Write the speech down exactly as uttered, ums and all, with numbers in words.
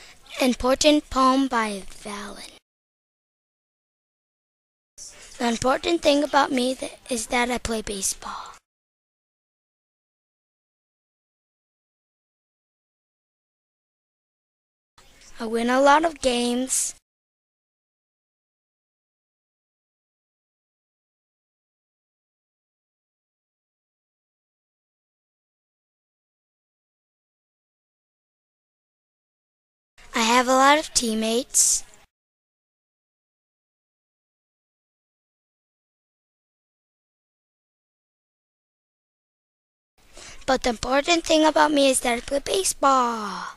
Important poem by Vallen. The important thing about me th- is that I play baseball. I win a lot of games. I have a lot of teammates. But the important thing about me is that I play baseball.